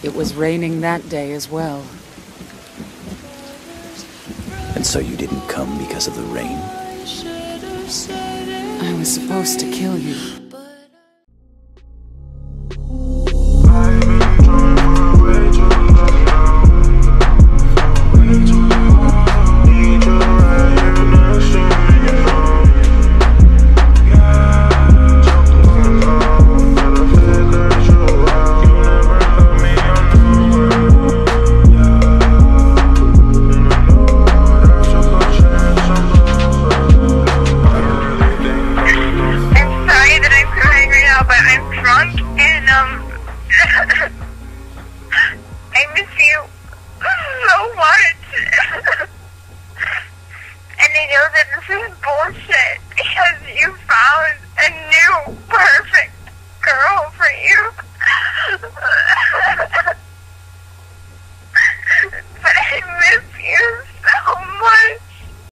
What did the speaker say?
It was raining that day as well. And so you didn't come because of the rain? I was supposed to kill you.